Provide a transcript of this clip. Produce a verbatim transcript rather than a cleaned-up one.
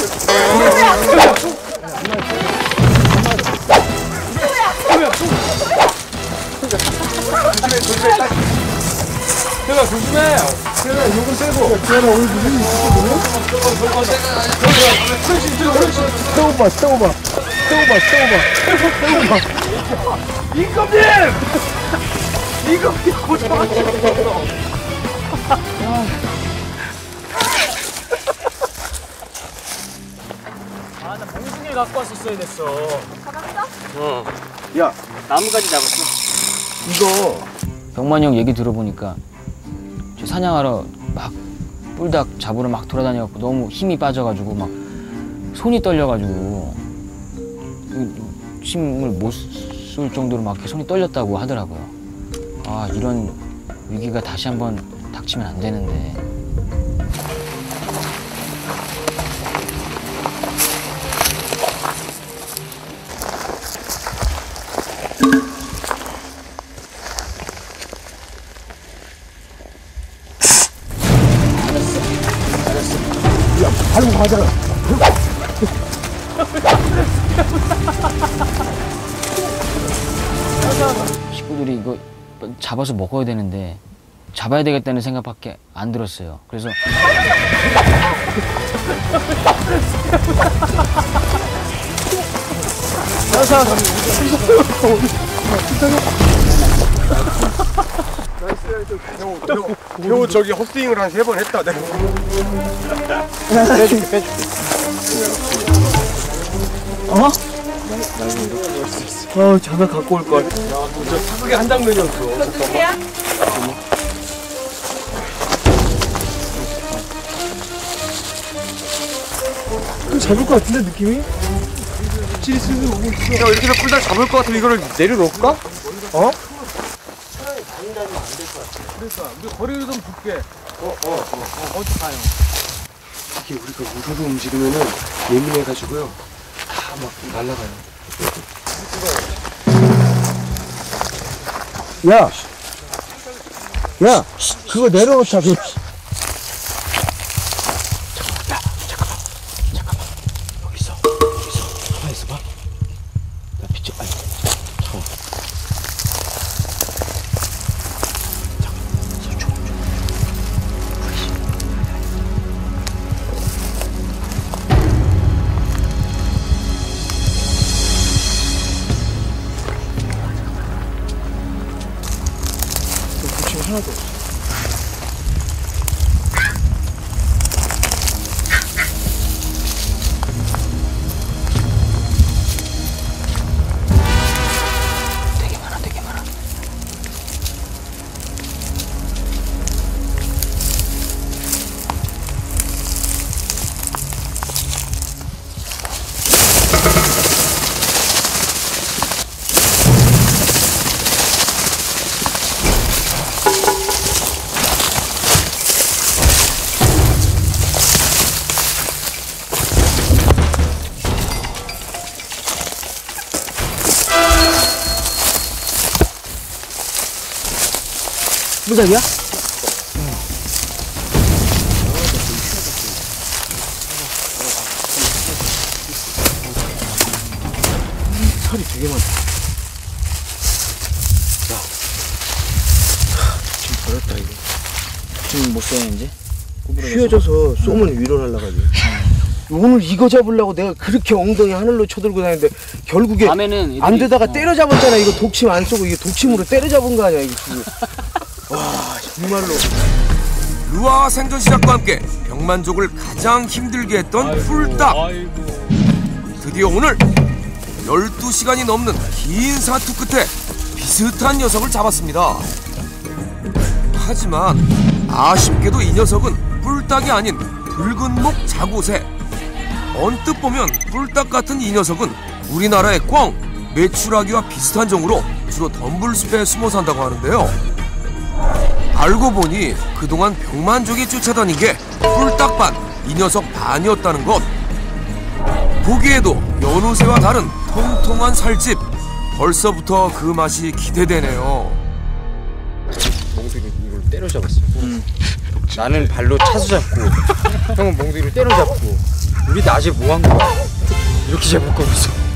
조심해, 조심해. 태연아, 조심해. 태연아, 요금 세고. 태연아, 오늘 무슨 일이 있어? 태워봐, 태워봐. 태워봐, 태워봐. 태워봐. 임금님! 임금님 고생하셨어. 아, 나 몽둥이를 갖고 왔었어야 됐어. 잡았어? 어. 야, 나무까지 잡았어. 이거. 병만이 형 얘기 들어보니까 저 사냥하러 막 뿔닭 잡으러 막 돌아다녀갖고 너무 힘이 빠져가지고 막 손이 떨려가지고 힘을 못 쓸 정도로 막 이렇게 손이 떨렸다고 하더라고요. 아, 이런 위기가 다시 한번 닥치면 안 되는데. 야, 발로 가져라. 식구들이 이거 잡아서 먹어야 되는데 잡아야 되겠다는 생각밖에 안 들었어요. 그래서 형, 저기 헛스윙을 한 세 번 했다. 내가. 빼줄게, 빼줄게. 어? 어, 장갑 갖고 올 걸. 야, 저 사극의 한 장면이었어. 이거 누구야? 잡을 것 같은데, 느낌이? 확실히 슬슬 오고 있어. 야, 이렇게 해서 꿀닭 잡을 것 같으면 이거를 내려놓을까? 어? 그러니까, 우리 거리를 좀 줄게. 어, 어, 어. 어, 어디 가요? 이게 우리가 우르르 움직이면은 예민해가지고요. 다 막 날아가요. 야! 야! 그거 내려놓자, 그. 하나도 없어. 되게 많아, 되게 많아. 무작이야? 응. 살이 되게 많다. 야, 지금 버렸다 이거. 지금 못 써요 이제? 휘어져서 쏘면 위로 날아가지. 오늘 이거 잡으려고 내가 그렇게 엉덩이 하늘로 쳐들고 다니는데 결국에 밤에는 안 되다가 어. 때려 잡았잖아. 이거 독침 안 쏘고 이게 독침으로 때려 잡은 거 아니야 이거 지금. 와, 정말로. 루아 생존 시작과 함께 병만족을 가장 힘들게 했던 뿔닭. 드디어 오늘 열두 시간이 넘는 긴 사투 끝에 비슷한 녀석을 잡았습니다. 하지만 아쉽게도 이 녀석은 뿔닭이 아닌 붉은 목 자고새. 언뜻 보면 뿔닭 같은 이 녀석은 우리나라의 꿩, 메추라기와 비슷한 종으로 주로 덤불숲에 숨어 산다고 하는데요. 알고 보니 그동안 병만족이 쫓아다닌 게 뿔닭반, 이 녀석 반이었다는 것. 보기에도 연우새와 다른 통통한 살집. 벌써부터 그 맛이 기대되네요. 몽둥이 이걸 때려잡았어. 음. 나는 발로 차수 잡고 형은 몽둥이를 때려잡고. 우리 낮에 뭐 한 거야? 이렇게 잡을 거면서.